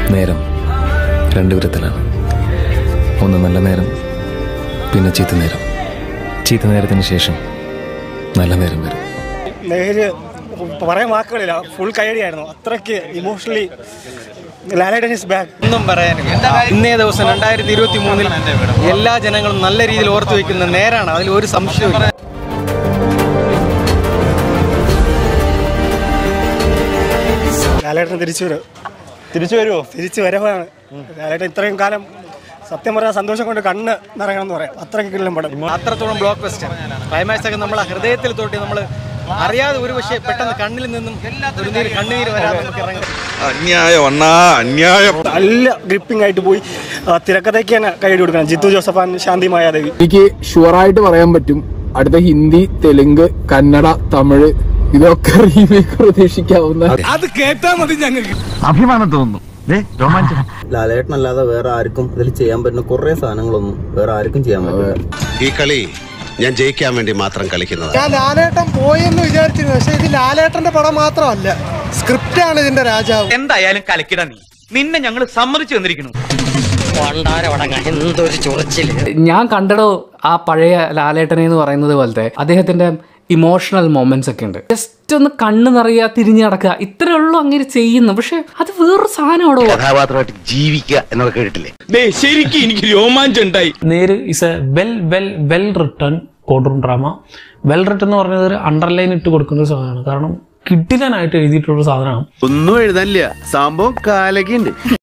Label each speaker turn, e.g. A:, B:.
A: നേരം രണ്ട് വിധത്തിലാണ്. ഒന്ന് നല്ല നേരം, പിന്നെ ചീത്ത നേരം. ചീത്ത നേരത്തിന് ശേഷം നല്ല നേരം വരും.
B: നേര് പറയാൻ വാക്കുകളില്ല, ഫുൾ കൈയടിയായിരുന്നു. അത്രയ്ക്ക് ഇമോഷണലി ലാലേട്ടൻ ഈസ് ബാക്ക്.
C: ഒന്നും പറയാനില്ല. ഇന്നേ ദിവസം 2023 എല്ലാ ജനങ്ങളും നല്ല രീതിയിൽ ഓർത്തു വയ്ക്കുന്ന നേരാണ്, അതിൽ ഒരു സംശയവും.
B: ലാലേട്ടൻ തിരിച്ചു വരുമോ? തിരിച്ചു വരവാണ് ലാലേട്ടൻ. ഇത്രയും കാലം സത്യം പറഞ്ഞാൽ സന്തോഷം കൊണ്ട് കണ്ണ് നിറയണം എന്ന് പറയാം. അത്രയ്ക്ക് കിള്ളം പടം,
C: അത്രത്തോളം ബ്ലോക്ക് ബസ്റ്റർ ക്ലൈമാക്സ് ഒക്കെ നമ്മളെ ഹൃദയത്തിൽ തൊട്ടി നമ്മൾ അറിയാതെ ഒരു പക്ഷേ പെട്ടെന്ന് കണ്ണിൽ നിന്നും കണ്ണുനീര് വരാതെ നമുക്ക് ഇറങ്ങാം.
B: നല്ല ഗ്രിപ്പിംഗ് ആയിട്ട് പോയി. തിരക്കഥയ്ക്ക് തന്നെ കൈയടി കൊടുക്കണം. ജിത്തു ജോസഫ്, ശാന്തി മായാദേവി.
D: എനിക്ക് ഷുവറായിട്ട് പറയാൻ പറ്റും, അടുത്ത ഹിന്ദി, തെലുങ്ക്, കന്നഡ, തമിഴ് ഇതൊക്കെ റീമേക്ക് പ്രതീക്ഷിക്കാവുന്ന.
E: അത് കേട്ടാ മതി, ഞങ്ങൾക്ക്
F: അഭിമാനം തോന്നുന്നു.
G: ലാലേട്ടനല്ലാതെ വേറെ ആർക്കും ഇതിൽ ചെയ്യാൻ പറ്റുന്ന കുറെ സാധനങ്ങളൊന്നും വേറെ ആർക്കും ചെയ്യാൻ പറ്റില്ല.
H: ഈ കളി ഞാൻ ജയിക്കാൻ വേണ്ടി മാത്രം കളിക്കുന്നത്.
I: ഞാൻ ലാലേട്ടൻ പോയെന്ന് വിചാരിച്ചിരുന്നു, പക്ഷെ ഇത് ലാലേട്ടന്റെ പടം മാത്രമല്ല, സ്ക്രിപ്റ്റാണ് ഇതിന്റെ രാജാവ്.
J: എന്തായാലും കലക്കിട നിന്നെ ഞങ്ങൾ സമ്മതിച്ചു തന്നിരിക്കുന്നു.
K: ഞാൻ കണ്ടടോ ആ പഴയ ലാലേട്ടനെ എന്ന് പറയുന്നത് പോലത്തെ അദ്ദേഹത്തിന്റെ ഇമോഷണൽ മൊമെന്റ്സ് ഒക്കെ ഉണ്ട്. ജസ്റ്റ് ഒന്ന് കണ്ണ് നിറയുക, തിരിഞ്ഞു നടക്കുക, ഇത്രേ ഉള്ളൂ അങ്ങനെ ചെയ്യുന്നു. പക്ഷെ അത് വേറൊരു സാധനമാണോ.
F: കഥാപാത്രമായിട്ട് ജീവിക്കുക എന്നൊക്കെ കേട്ടിട്ടില്ലേ?
E: ശരിക്കും എനിക്ക് രോമാഞ്ചം ഉണ്ടായി.
L: Neru is a well written court drama. Well written എന്ന് പറഞ്ഞത് ഒരു അണ്ടർലൈൻ ഇട്ട് കൊടുക്കുന്ന ഒരു സാധനമാണ്. കാരണം കിട്ടിലാനായിട്ട് എഴുതിയിട്ടുള്ള സാധനമാണ്.
F: ഒന്നും എഴുതാനില്ല, സംഭവം കാലൊക്കെ ഉണ്ട്.